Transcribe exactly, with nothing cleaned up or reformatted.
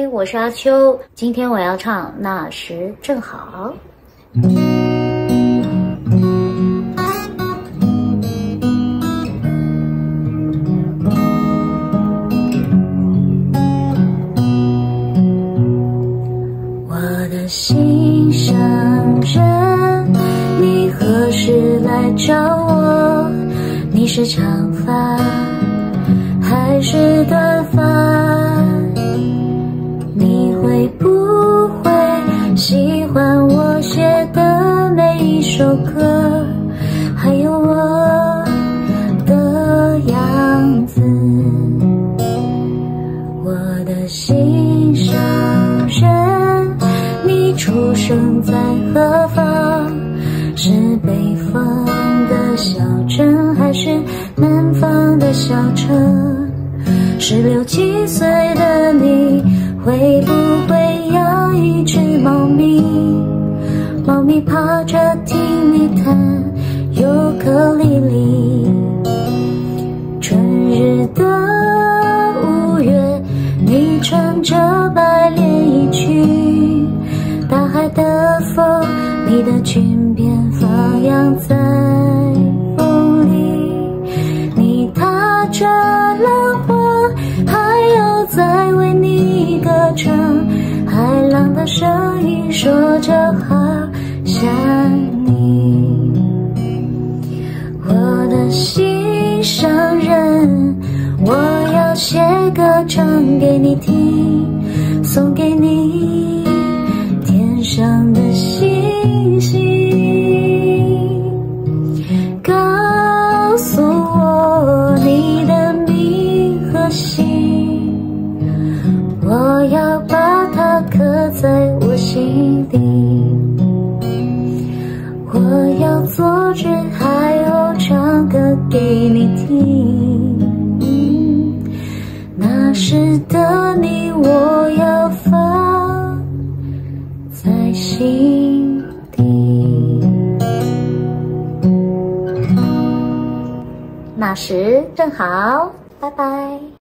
我是阿秋，今天我要唱《那时正好》。我的心上人，你何时来找我？你是长发还是短发？你会不会喜欢我写的每一首歌，还有我的样子？我的心上人，你出生在何方？是北方的小镇还是南方的小城？十六七岁的你会不会要一只猫咪？猫咪趴着听你弹尤克里里。春日的五月，你穿着白连衣裙，大海的风，你的裙边放扬在风里。你踏着浪花，还有在为你歌唱，海浪的声音说着好想你。我的心上人，我要写歌唱给你听，送给你天上的星星。告诉我你的名和姓，我要把它刻在我心底。我要作诗还有唱歌给你听，那时的你我要放在心底。那时正好，拜拜。